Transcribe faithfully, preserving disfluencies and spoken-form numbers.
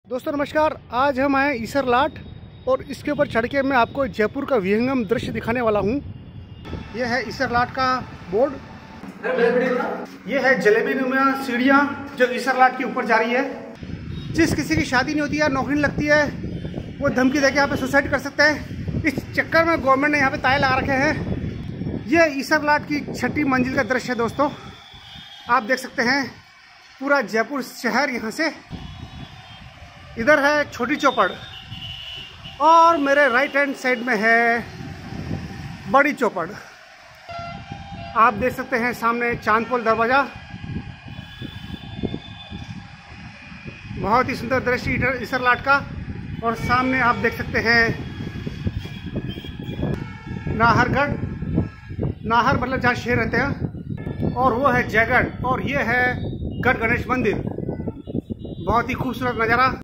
दोस्तों नमस्कार। आज हम आए ईसरलाट और इसके ऊपर चढ़ के मैं आपको जयपुर का विहंगम दृश्य दिखाने वाला हूँ। यह है ईसरलाट का बोर्ड। यह है जलेबी नुमा सीढ़ियाँ जो ईसरलाट के ऊपर जा रही है। जिस किसी की शादी नहीं होती है, नौकरी नहीं लगती है, वो धमकी देके यहाँ पे सुसाइड कर सकते हैं। इस चक्कर में गवर्नमेंट ने यहाँ पे ताले लगा रखे हैं। यह ईसरलाट की छठी मंजिल का दृश्य है। दोस्तों आप देख सकते हैं पूरा जयपुर शहर यहाँ से। इधर है छोटी चौपड़ और मेरे राइट हैंड साइड में है बड़ी चौपड़। आप देख सकते हैं सामने चांदपोल दरवाज़ा। बहुत ही सुंदर दृश्य ईसरलाट का। और सामने आप देख सकते हैं नाहरगढ़। नाहर मतलब जहाँ शेर रहते हैं, और वो है जयगढ़, और ये है गढ़ गणेश मंदिर। बहुत ही खूबसूरत नज़ारा।